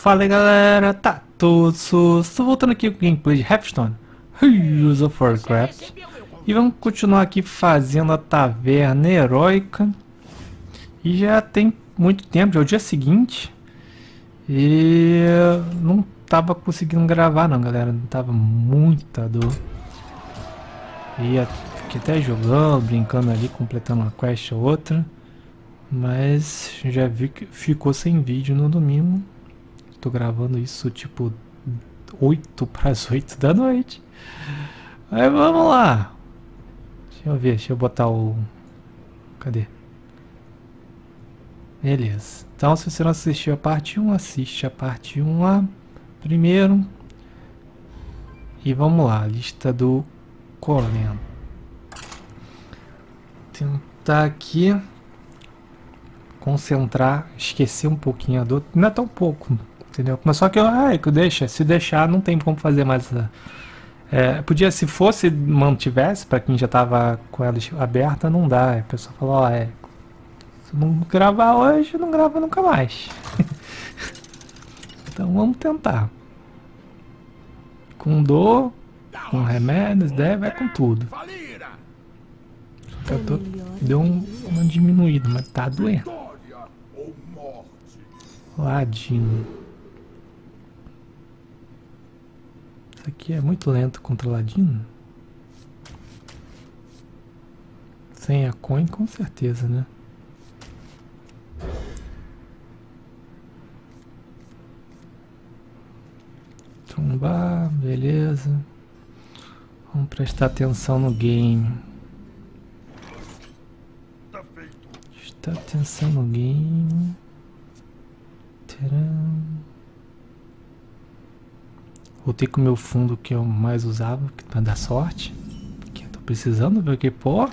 Fala aí galera, tá tudo sus. Estou voltando aqui com o gameplay de Hearthstone Heroes of Warcraft. E vamos continuar aqui fazendo a taverna heróica. E já tem muito tempo, já é o dia seguinte. E não tava conseguindo gravar não, galera. Não tava muita dor. E fiquei até jogando, brincando ali, completando uma quest ou outra. Mas já vi que ficou sem vídeo no domingo. Tô gravando isso tipo 8 para as 8 da noite. Aí vamos lá. Deixa eu ver, deixa eu botar o... Cadê? Beleza. Então se você não assistiu a parte 1, assiste a parte 1 lá primeiro. E vamos lá, lista do Corlento. Tentar aqui concentrar, esquecer um pouquinho a dor. Não é tão pouco, entendeu? Mas só que se deixar não tem como fazer mais. Podia, se fosse, mantivesse, para quem já tava com ela aberta, não dá. A pessoa falou, ó, se não gravar hoje, não grava nunca mais. Então vamos tentar. Com dor, com remédios, vai com tudo. Deu uma diminuída, mas tá doendo. Ladino. Isso aqui é muito lento contra Ladino. Sem a coin, com certeza, né? Trombar, beleza. Vamos prestar atenção no game. Prestar atenção no game. Voltei com o meu fundo que eu mais usava para dar sorte, porque eu tô precisando, porque pô,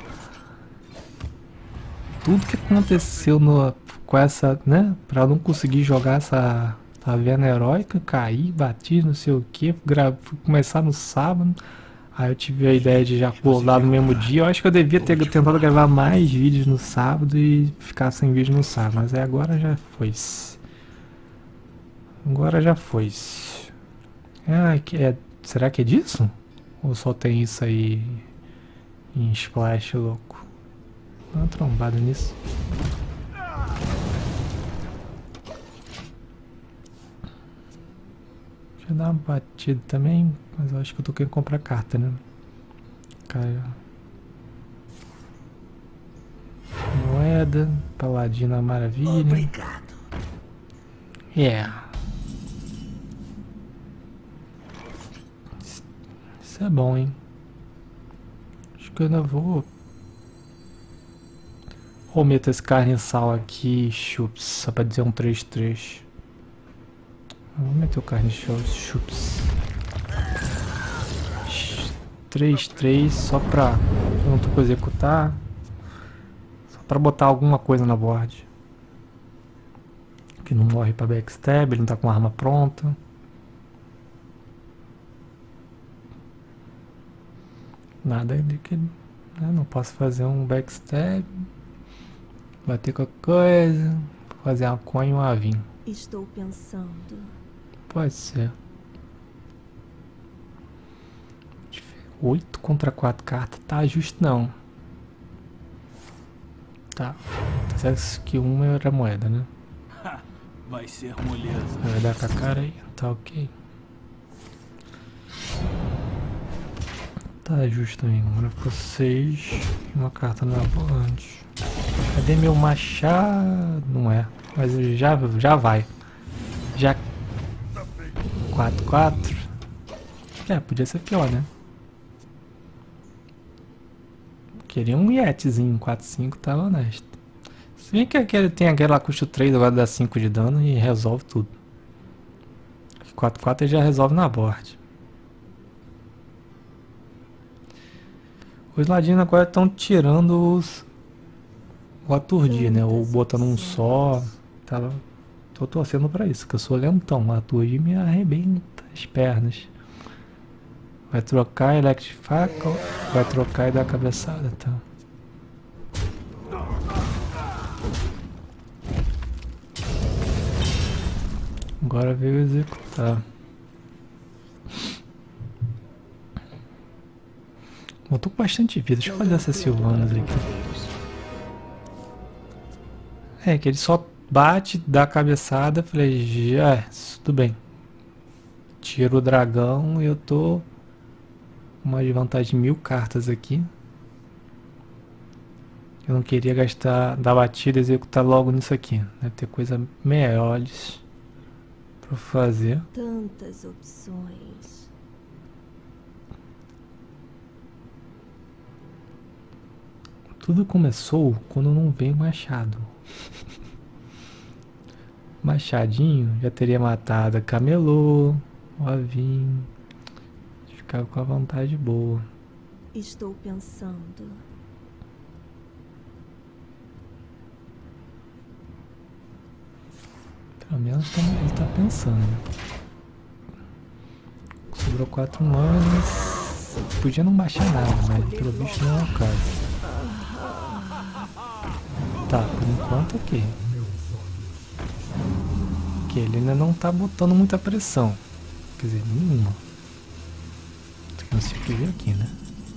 tudo que aconteceu com essa, né, para não conseguir jogar essa taverna heróica, caí, bati, não sei o que, fui começar no sábado, aí eu tive a ideia de já pular no mesmo dia. Eu acho que eu devia ter tentado gravar mais vídeos no sábado e ficar sem vídeo no sábado, mas agora já foi. Agora já foi. Será que é disso? Ou só tem isso aí em splash louco? Dá uma trombada nisso. Deixa eu dar uma batida também, mas eu acho que eu tô querendo comprar carta, né? Cara. Moeda, Paladina maravilha. Obrigado. Isso é bom, hein? Acho que eu ainda vou meter esse carne em sal aqui, chups, só pra dizer um 3-3. Vou meter o carne em chups. 3-3 só pra não tô pra executar. Só pra botar alguma coisa na board. Que não morre pra backstab, ele não tá com a arma pronta. Nada de que, né, não posso fazer um backstab, bater qualquer coisa, fazer uma coin e um avinho. Estou pensando. Pode ser. 8 contra 4 cartas, tá justo não. Tá. Certo que uma era moeda, né? Vai ser moleza. Vai dar com a cara aí, tá ok. Tá justo também, agora ficou 6 e uma carta na volante. Cadê meu machado? Não é, mas já vai. Já 4-4. Podia ser pior, né? Queria um Yetizinho, 4-5 tava honesto. Se bem que tem aquela custo 3, agora dá 5 de dano e resolve tudo. 4-4 ele já resolve na board. Os ladinos agora estão tirando o aturdir, né? Ou botando um só. Tô torcendo pra isso, que eu sou lentão. O aturdir me arrebenta as pernas. Vai trocar Electrifaca, vai trocar e dar a cabeçada, tá? Agora veio executar. Bom, tô com bastante vida. Deixa eu fazer essas Sylvanas aqui. É, que ele só bate, dá a cabeçada. Falei, já, tudo bem. Tiro o dragão e eu tô com uma desvantagem de 1000 cartas aqui. Eu não queria gastar da batida e executar logo nisso aqui. Deve ter coisa melhores pra fazer. Tantas opções. Tudo começou quando não veio machado. Machadinho já teria matado a Camelô, o Avin. Ficava com a vantagem boa. Estou pensando. Pelo menos ele tá pensando. Sobrou 4 manas. Podia não baixar nada, mas pelo visto não é o caso. Tá, por enquanto ok. Ok, ele ainda não tá botando muita pressão. Quer dizer, nenhuma. Não se viu aqui, né?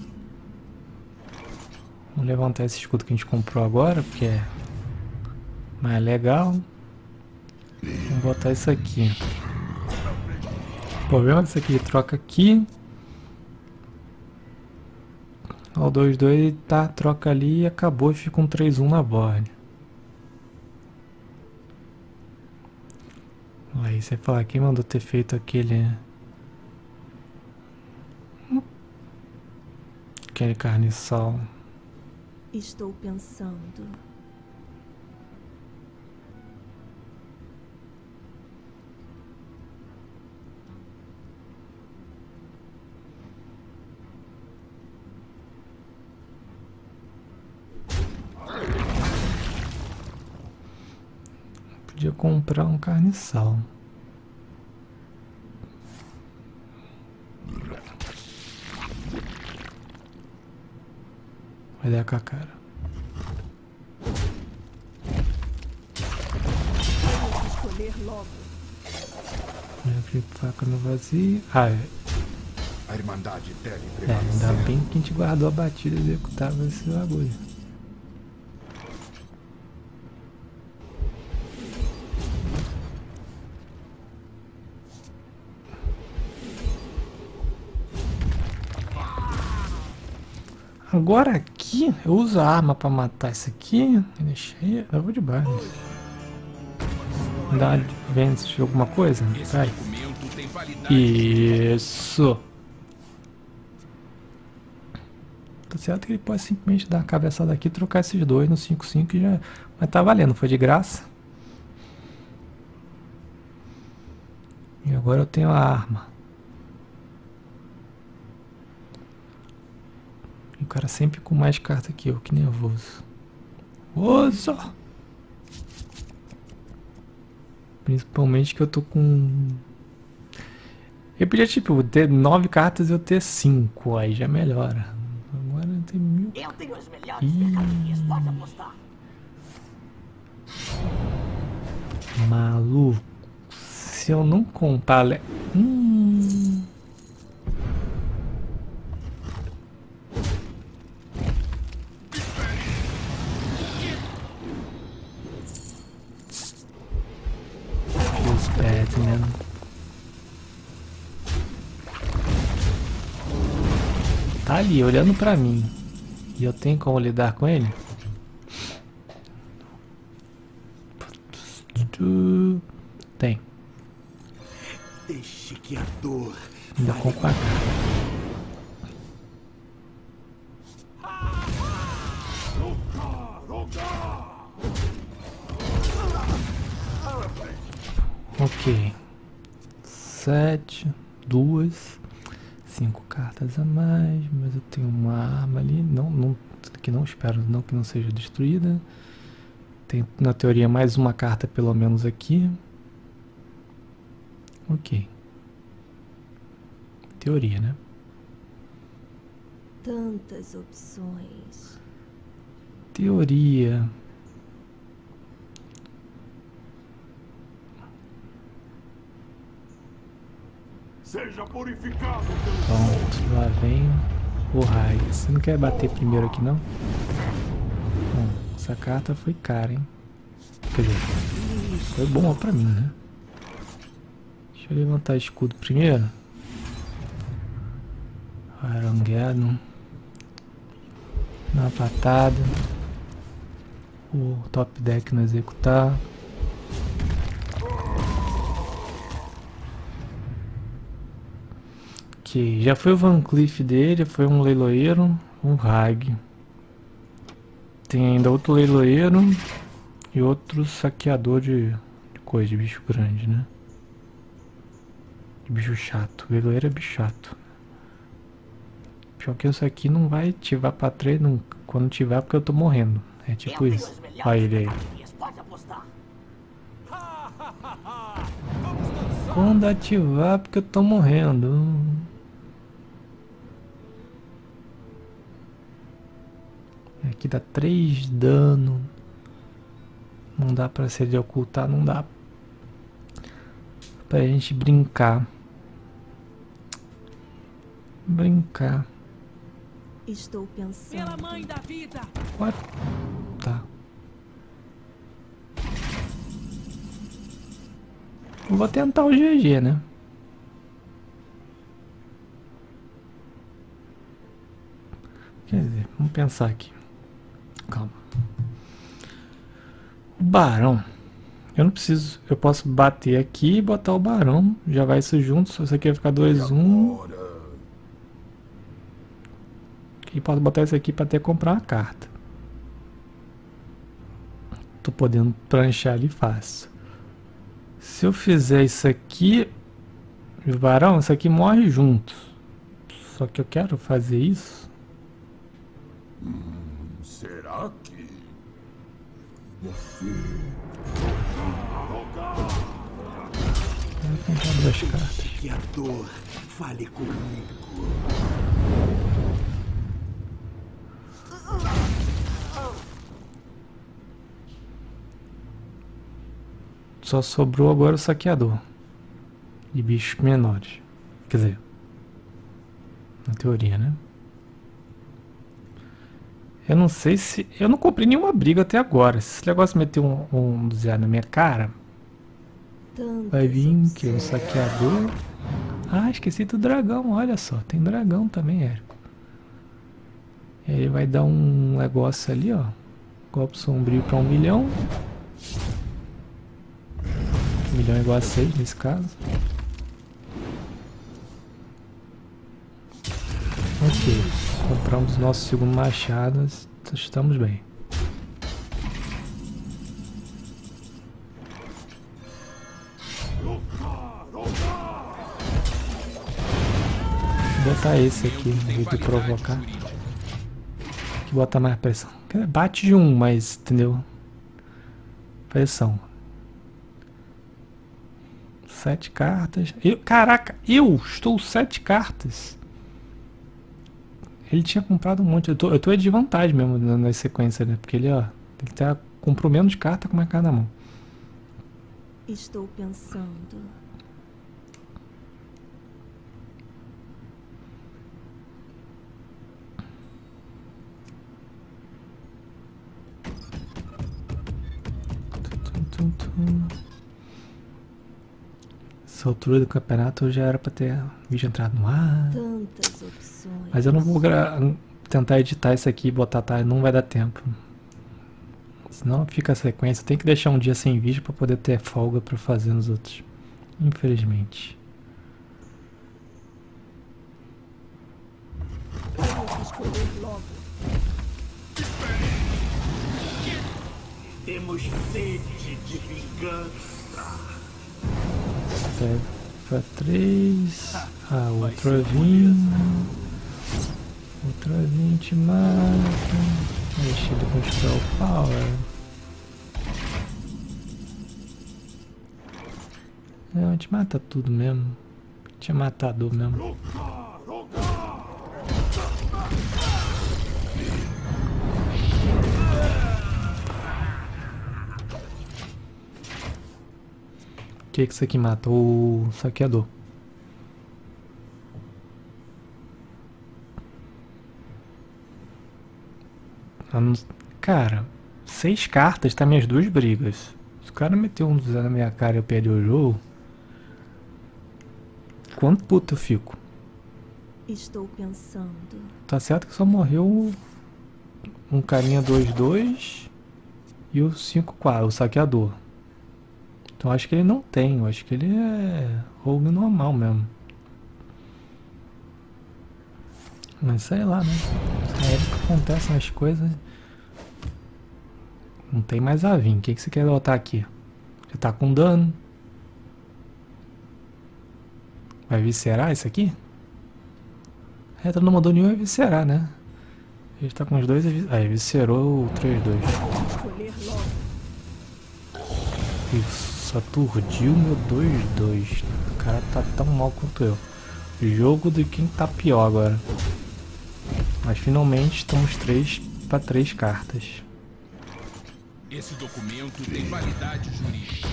Vamos levantar esse escudo que a gente comprou agora, porque é mais legal. Vamos botar isso aqui. O problema é que isso aqui troca aqui. O 2-2 tá, troca ali e acabou. Fica um 3-1 na board. Aí você fala, quem mandou ter feito aquele carniçal? Estou pensando. Podia comprar um carniçal. Vai dar com a cara. Escolher logo. Abrir faca no vazio. Ah, A Irmandade deve ainda bem que a gente guardou a batida e executava esse bagulho. Agora aqui, eu uso a arma pra matar isso aqui. Deixei. Eu vou de baixo. Dá advance de alguma coisa? Vai. Isso. Tá certo que ele pode simplesmente dar uma cabeçada aqui e trocar esses dois no 5-5 e já. Mas tá valendo, foi de graça. E agora eu tenho a arma. E o cara sempre com mais carta que eu, que nervoso. Oso! Principalmente que eu tô com... Eu podia, tipo, ter 9 cartas e eu ter 5, aí já melhora. Agora eu tenho 1000. Eu tenho as melhores mercadorias, pode apostar. Maluco. Se eu não comprar... Feels bad, man. Tá ali, olhando pra mim. E eu tenho como lidar com ele? Tem. Deixe que a dor. Ainda compro a cara. Ok. 7, 2, 5 cartas a mais, mas eu tenho uma arma ali, que não espero não que não seja destruída. Tem na teoria mais uma carta pelo menos aqui. Ok. Teoria, né? Tantas opções. Teoria. Seja purificado pelo Pronto, lá vem o raio. Você não quer bater primeiro aqui, não? Bom, essa carta foi cara, hein? Quer dizer, foi boa pra mim, né? Deixa eu levantar escudo primeiro. Armageddon. Dá uma patada. O top deck não executar. Ok, já foi o Van Cleef dele, foi um leiloeiro, um Hag. Tem ainda outro leiloeiro e outro saqueador de coisa, de bicho grande, né? De bicho chato. O leiloeiro é bicho chato. Pior que isso aqui não vai ativar pra trás nunca. Quando ativar, porque eu tô morrendo. É tipo isso. Olha ele aí. Pode apostar. Quando ativar, porque eu tô morrendo. Aqui dá 3 dano. Não dá pra ser de ocultar, não dá pra gente brincar. Brincar. Estou pensando. Pela mãe da vida. What? Tá. Vou tentar o GG, né? Quer dizer, vamos pensar aqui. Calma. O barão. Eu não preciso. Eu posso bater aqui e botar o barão. Já vai isso junto. Só isso aqui vai ficar 2-1. E posso botar isso aqui para até comprar uma carta. Tô podendo pranchar ali fácil. Se eu fizer isso aqui, o barão, isso aqui morre junto. Só que eu quero fazer isso. Será que você Vou comprar 2 cartas. que a dor fale comigo? Só sobrou agora o saqueador. E bichos menores. Quer dizer, na teoria, né? Eu não sei se... Eu não comprei nenhuma briga até agora. Se esse negócio meter um zero na minha cara, Tantas vai vir que o opções. saqueador. Ah, esqueci do dragão. Olha só, tem dragão também, Érico. E aí vai dar um negócio ali, ó. Golpe sombrio para 1 milhão. 1 milhão é igual a 6 nesse caso. Ok, compramos nosso segundo machado, estamos bem. Vou botar esse aqui, em vez de provocar. Que bota mais pressão. Bate de 1, mas, entendeu? Pressão. 7 cartas. Caraca, eu estou 7 cartas. Ele tinha comprado um monte. Eu tô de vantagem mesmo na sequência, né? Porque ele, ó, ele comprou menos carta com mais carta na mão. Estou pensando. Essa altura do campeonato já era pra ter vídeo entrado no ar. Tantas opções. Mas eu não vou tentar editar isso aqui e botar, tá? Não vai dar tempo. Senão fica a sequência. Tem que deixar um dia sem vídeo pra poder ter folga pra fazer nos outros. Infelizmente. Tenho que escolher logo. Temos sede de vingança. Serve pra 3. A outra 20. Outra 20 mata. Mexido com o Spell Power. A gente mata tudo mesmo. Tinha matador mesmo. O que isso aqui mata? O saqueador. Cara, 6 cartas tá minhas 2 brigas. Se o cara meteu um 2 na minha cara e eu perdi o jogo, quanto puto eu fico? Estou pensando. Tá certo que só morreu um carinha 2-2 e o 5-4, o saqueador. Então acho que ele não tem, eu acho que ele é rogue normal mesmo. Mas sei lá, né? É que acontecem as coisas. Não tem mais a vir. O que você quer botar aqui? Já tá com dano. Vai viscerar isso aqui? Tu não mandou nenhum viscerar, né? Ele tá com os dois. Aí, viscerou o 3-2. Escolher logo. Isso, aturdiu meu 2-2. O cara tá tão mal quanto eu. Jogo de quem tá pior agora. Mas finalmente estamos 3 para 3 cartas. Esse documento tem validade jurídica.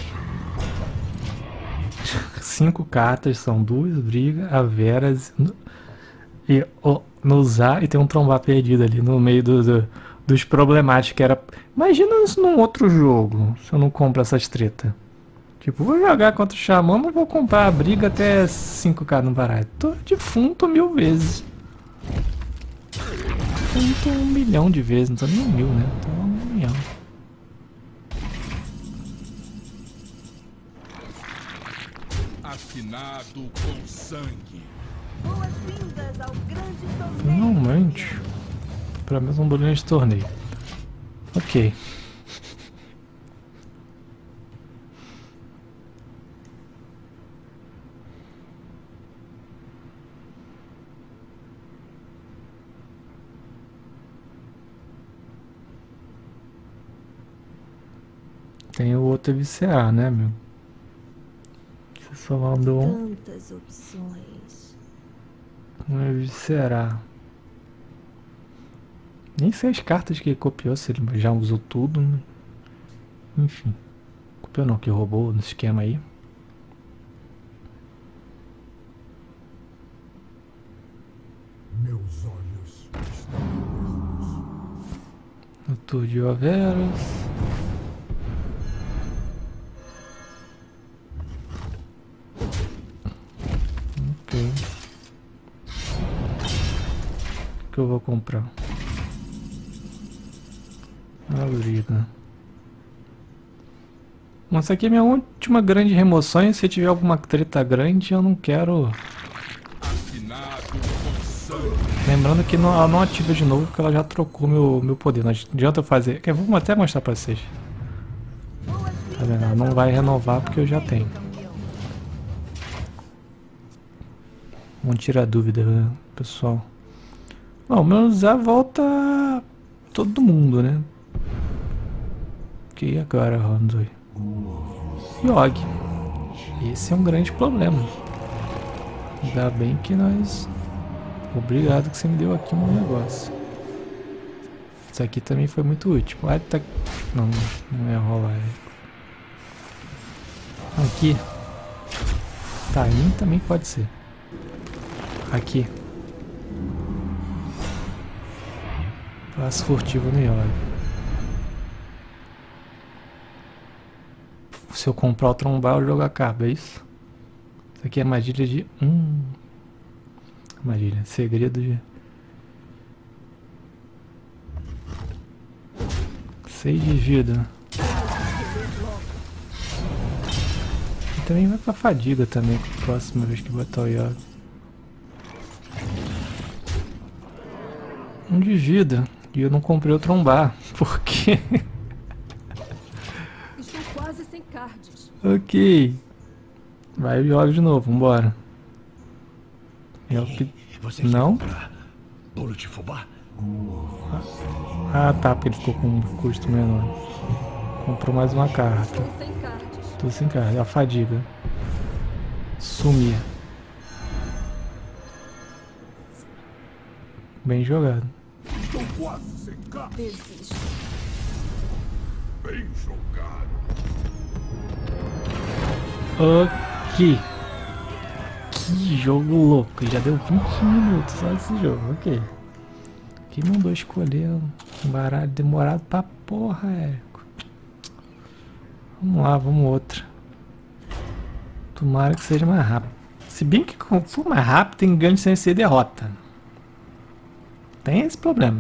5 cartas, são 2 brigas, a Veras e no usar e tem um trombar perdido ali no meio dos problemáticos que era. Imagina isso num outro jogo, se eu não compro essas treta. Tipo, vou jogar contra o Xamã, mas vou comprar a briga até 5k no baralho. Tô defunto 1000 vezes. Defunto 1 milhão de vezes, não tô nem 1000, né? Tô 1 milhão. Assinado com sangue. Boas-vindas ao grande torneio. Finalmente. Pelo menos um bolinho de torneio. Ok. Tem o outro VCA, né, meu? Você só mandou Tantas opções. um VCA. Nem sei as cartas que ele copiou, se ele já usou tudo, né? Enfim. Copiou não, que roubou no esquema aí. Meus olhos estão Aturdiu a Veras. Ok. O que eu vou comprar? A briga. Mas essa aqui é minha última grande remoção e se tiver alguma treta grande eu não quero. Assinado com sangue. Lembrando que ela não ativa de novo porque ela já trocou meu poder. Não adianta eu fazer. Eu vou até mostrar pra vocês. Tá vendo? Ela não vai renovar porque eu já tenho. Vamos tirar dúvida, né, pessoal. Bom, menos a volta todo mundo, né? Ok, agora, Rondoi. Yogg. Esse é um grande problema. Ainda bem que nós... Obrigado que você me deu aqui um negócio. Isso aqui também foi muito útil. Ah, tá... Não, não ia rolar. Aqui. Taim também pode ser. Aqui. Passo furtivo no Yogg. Se eu comprar o trombar, eu jogo acaba, é isso? Isso aqui é armadilha de... Armadilha, segredo de... 6 de vida. E também vai pra fadiga também, próxima vez que botar o Yogg. 1 de vida. E eu não comprei o trombar. Por quê? Estou quase sem cards. Ok. Vai o Yogg de novo, vambora. Você Não? quer comprar bolo de fubá? Ah tá, porque ele ficou com um custo menor. Comprou mais uma carta. Estou sem cards. Tô sem carta. A fadiga. Sumir. Bem jogado. Estou quase sem carta. Desisto. Bem jogado. Ok. Que jogo louco. Já deu 20 minutos só esse jogo. Ok. Quem mandou escolher Baralho demorado pra porra, Érico. Vamos lá, vamos outra. Tomara que seja mais rápido. Se bem que quando for mais rápido, tem grande chance de ser derrota. Tem esse problema.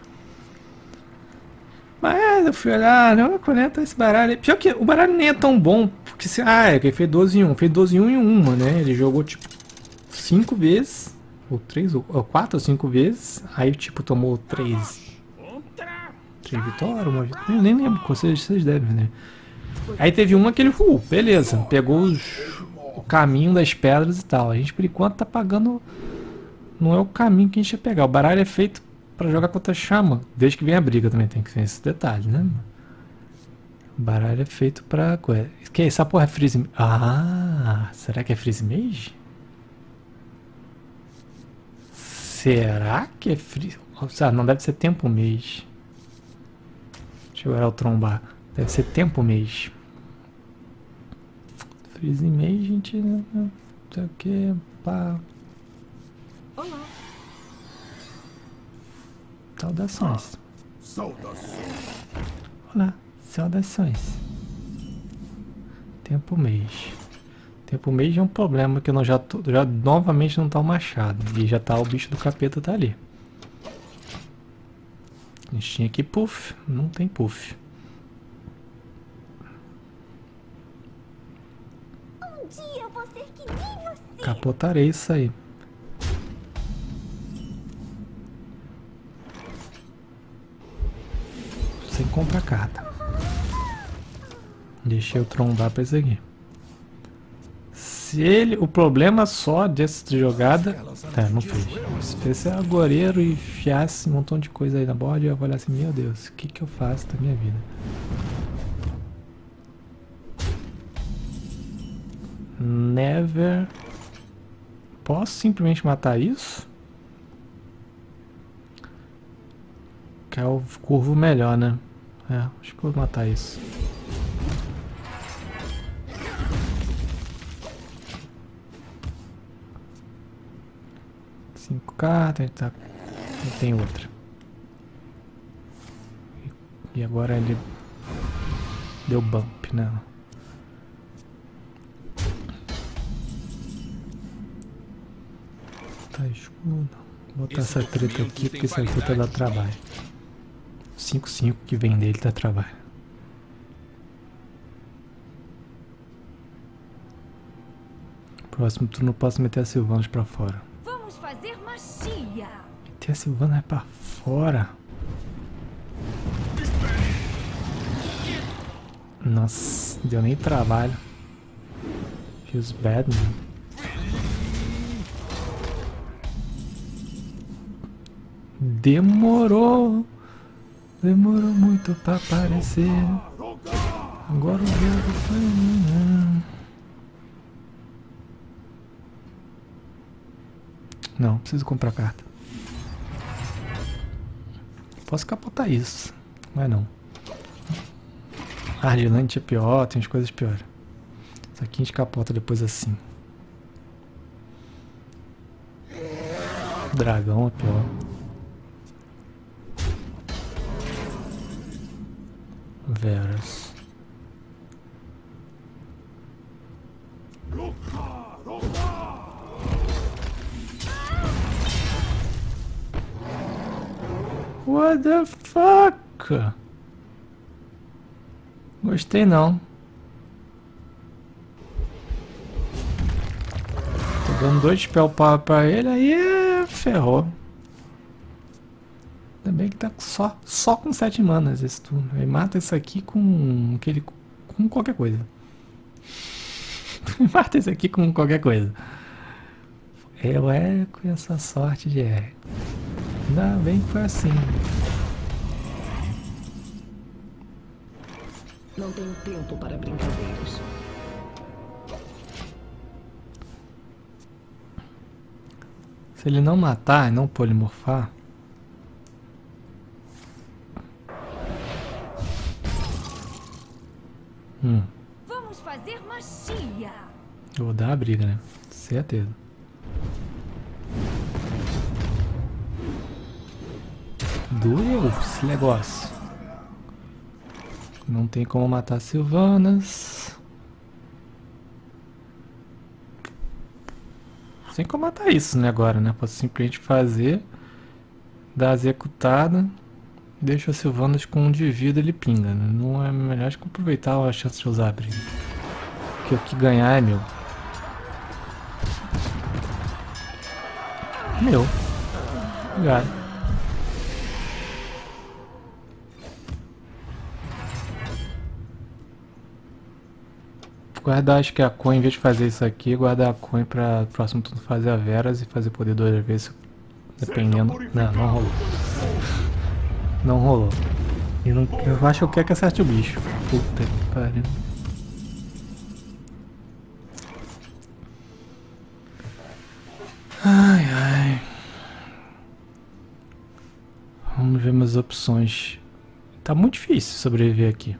Mas eu fui olhar, não, conecta esse baralho. Pior que o baralho nem é tão bom. Porque se. Ah, é que ele fez 12 em 1. Fez 12 em 1 em uma, né? Ele jogou tipo 5 vezes. Ou 3, ou 4 ou 5 vezes. Aí tipo tomou 3 vitórias, uma vitória. Eu nem lembro, vocês devem, né? Aí teve uma que ele. Beleza. Pegou o caminho das pedras e tal. A gente por enquanto tá pagando. Não é o caminho que a gente ia pegar. O baralho é feito pra jogar contra chama. Desde que vem a briga também tem que ter esse detalhe, né? O baralho é feito pra... Que é essa porra é Freeze... Ah, será que é Freeze Mage? Será que é Freeze... Não, deve ser Tempo Mage. Deixa eu olhar o trombar. Deve ser Tempo Mage. Freeze Mage, gente... Não sei o que... Pá... Olá. Saudações. Saudações. Olá, saudações. Tempo mês. Tempo mês é um problema que eu já novamente não tá o machado. E já tá o bicho do capeta tá ali. A gente tinha aqui puff. Não tem puff. Um dia eu vou ser que nem você. Capotarei isso aí. Sem comprar carta. Deixei eu trombar pra isso aqui. Se ele... O problema só dessa jogada... Tá, não fez. Se fizesse agoreiro e enfiasse um montão de coisa aí na borda, eu ia olhar assim, meu Deus, o que que eu faço da minha vida? Never... Posso simplesmente matar isso? Que é o curvo melhor, né? É, acho que eu vou matar isso. Cinco cartas, tá... E tem outra. E agora ele deu bump, né? Tá escuro. Vou botar essa treta aqui porque essa treta dá trabalho. 5/5 que vem dele dá trabalho. Próximo turno eu posso meter a Sylvanas pra fora. Vamos fazer magia. Meter a Sylvanas pra fora. Nossa, deu nem trabalho. Feels bad, man. Demorou. Demorou muito pra aparecer. Agora o jogo foi... Não, preciso comprar carta. Posso capotar isso, mas não. Ardilante é pior, tem as coisas piores. Isso aqui a gente capota depois assim. Dragão é pior. Veras. What the fuck? Gostei não. Tô dando 2 spell power pra ele, aí ferrou. Ainda bem que tá só com 7 manas esse turno. Aí mata isso aqui com qualquer coisa. Mata isso aqui com qualquer coisa. Eu é com essa sorte de R. Ainda bem que foi assim. Não tenho tempo para brincadeiras. Se ele não matar e não polimorfar... Vamos fazer magia. Eu vou dar a briga, né? Certeza. Doeu esse negócio. Não tem como matar Sylvanas. Sem como matar isso, né, agora, né? Posso simplesmente fazer, dar a executada, deixa a Sylvanas com 1 de vida, ele pinga, né? Não é melhor que aproveitar a chance de usar a briga. Porque o que ganhar é meu. Meu. Obrigado. Guardar, acho que a coin, em vez de fazer isso aqui, guardar a coin pra próximo turno fazer a Veras e fazer poder 2 vezes, dependendo. Não, não rolou. Não rolou. Eu acho que eu quero que acerte o bicho. Puta que pariu. Ai, ai. Vamos ver minhas opções. Tá muito difícil sobreviver aqui.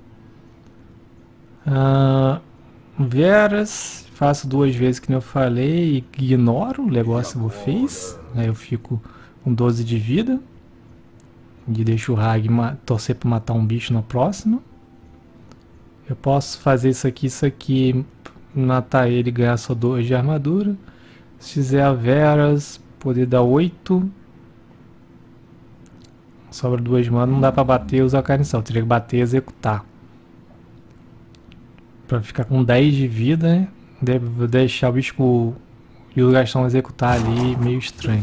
Veras, faço 2 vezes que eu falei e ignoro o negócio que eu fiz. Aí eu fico com 12 de vida. E deixo o Hag torcer para matar um bicho na próxima. Eu posso fazer isso aqui, matar ele e ganhar só 2 de armadura. Se fizer a Veras, poder dar 8. Sobra 2 mana, não dá pra bater e usar a carnição. Teria que bater e executar. Pra ficar com 10 de vida, né? Devo deixar o bicho e o Gastão executar ali, meio estranho.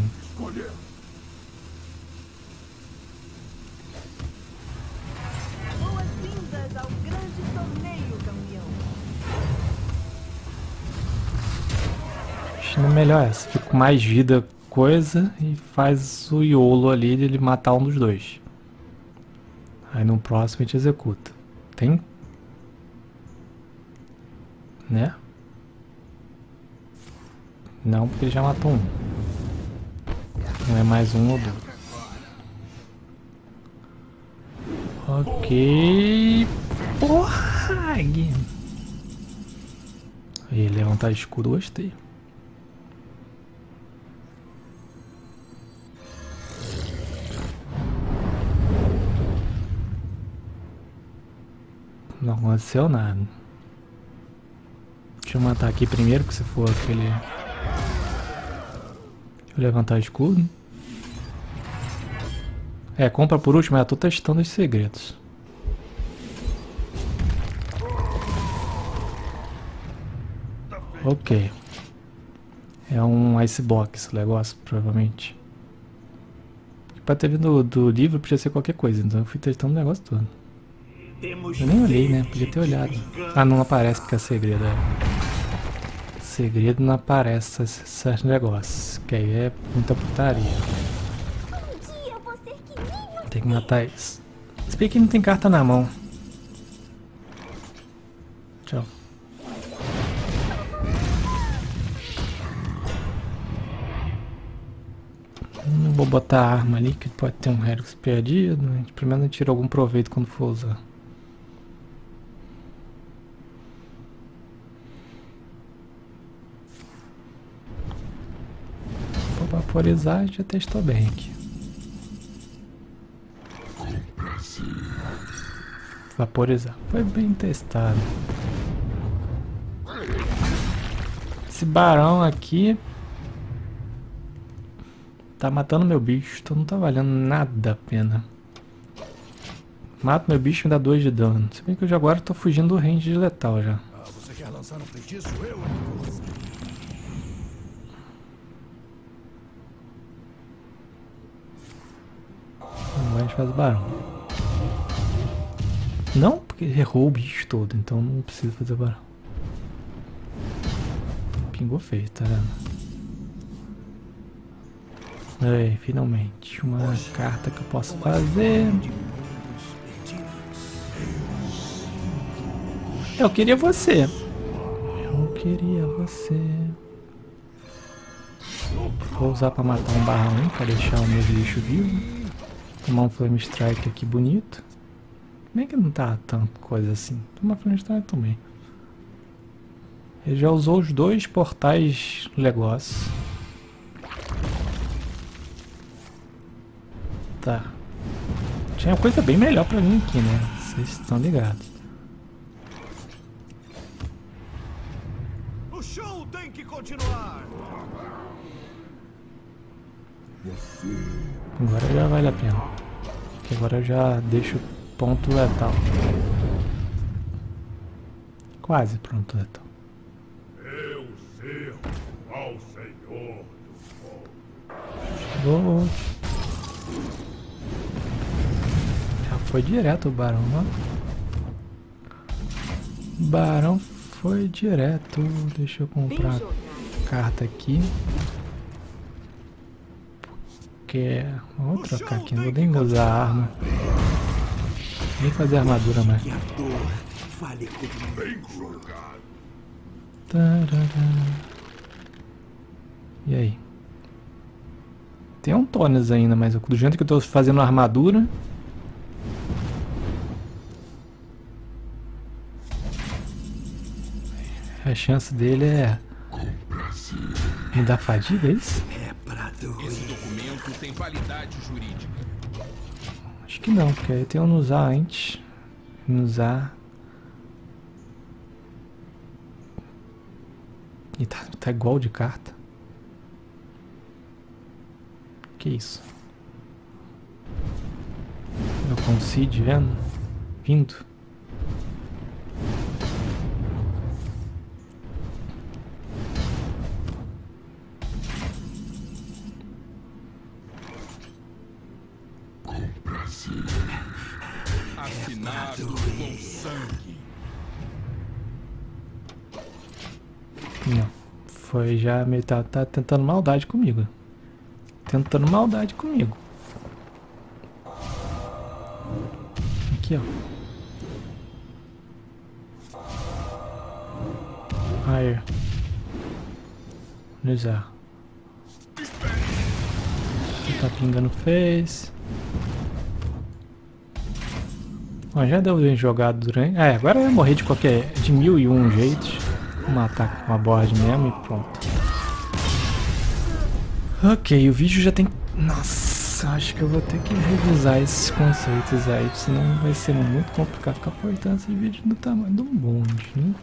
Boas-vindas ao grande torneio, campeão. Acho que é melhor essa. Fica com mais vida, coisa, e faz o YOLO ali de ele matar um dos 2. Aí no próximo a gente executa. Tem? Né? Não, porque ele já matou um. Não é mais um ou 2. Ok. Porra! Aí, levantar escudo, gostei. Não aconteceu nada. Deixa eu matar aqui primeiro, porque se for aquele... Deixa eu levantar o escudo. É, compra por último, eu tô testando os segredos. Ok. É um icebox o negócio, provavelmente. Pra ter vindo do livro podia ser qualquer coisa, então eu fui testando o negócio todo. Eu nem olhei, né? Podia ter olhado. Ah, não aparece porque é segredo, é. Segredo não aparece esses negócios. Que aí é muita putaria. Tem que matar isso. Se bem que não tem carta na mão. Tchau. Não vou botar a arma ali, que pode ter um Helix perdido. A gente primeiro tira algum proveito quando for usar. Vou vaporizar, já testou bem aqui. Vaporizar. Foi bem testado. Esse barão aqui tá matando meu bicho, então não tá valendo nada a pena. Mato meu bicho e me dá 2 de dano. Se bem que eu já agora tô fugindo do range de letal já. Ah, você quer lançar um feitiço? Eu Agora a gente faz o barão. Não, porque ele errou o bicho todo, então não precisa fazer o barão. Pingou feio, tá vendo? Aí, finalmente, uma carta que eu posso fazer. Eu queria você. Eu queria você. Vou usar pra matar um /1 pra deixar o meu lixo vivo. Tomar um Flame Strike aqui bonito. Bem que não tá tanta coisa assim. Tomar Flame Strike também. Ele já usou os 2 portais do negócio. Tá. Tinha coisa bem melhor pra mim aqui, né? Vocês estão ligados. O show tem que continuar. Agora já vale a pena. Porque agora eu já deixo ponto letal. Quase pronto letal. Eu sirvo ao Senhor do Fogo. Chegou. Já foi direto o barão, ó. Barão foi direto. Deixa eu comprar carta aqui. Porque vou trocar aqui, não vou nem usar a arma. Nem fazer armadura mais. E aí? Tem um Tônis ainda, mas do jeito que eu tô fazendo a armadura. A chance dele é me dar fadiga, é isso? Esse documento tem validade jurídica. Acho que não, porque aí tem um usar antes. Usar. E tá igual de carta. Que isso? Eu consigo vindo. Assinado com sangue. Não. Foi já meio. Tá tentando maldade comigo. Tentando maldade comigo. Aqui, ó. Aí. Usar. Tá pingando fez. Ó, já deu bem jogado durante. É, agora eu ia morrer de qualquer. De 1001 jeitos. Vou matar com a board mesmo e pronto. Ok, o vídeo já tem. Nossa, acho que eu vou ter que revisar esses conceitos aí, senão vai ser muito complicado ficar cortando esse vídeo do tamanho de um bonde, né?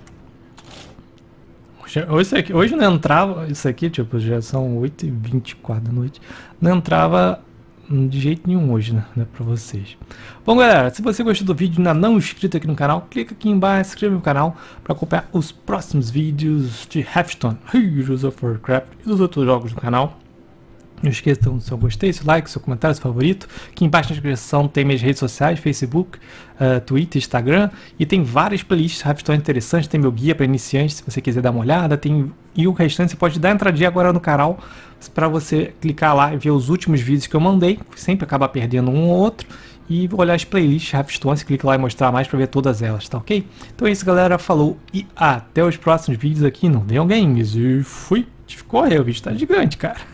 Hoje não entrava. Isso aqui, tipo, já são 8h24 da noite. Não entrava de jeito nenhum hoje, né, pra vocês. Bom, galera, se você gostou do vídeo e ainda não é inscrito aqui no canal, clica aqui embaixo, se inscreva no canal para acompanhar os próximos vídeos de Hearthstone, Heroes of Warcraft e dos outros jogos do canal. Não esqueça do seu gostei, seu like, seu comentário, seu favorito. Aqui embaixo na descrição tem minhas redes sociais, Facebook, Twitter, Instagram. E tem várias playlists Hearthstone interessantes. Tem meu guia para iniciantes, se você quiser dar uma olhada. E o restante você pode dar entradinha agora no canal para você clicar lá e ver os últimos vídeos que eu mandei. Sempre acaba perdendo um ou outro. E olhar as playlists Hearthstone, você clica lá e mostrar mais para ver todas elas, tá ok? Então é isso, galera. Falou e até os próximos vídeos aqui no Neon Games. E fui. Tive que correr, o vídeo tá gigante, cara.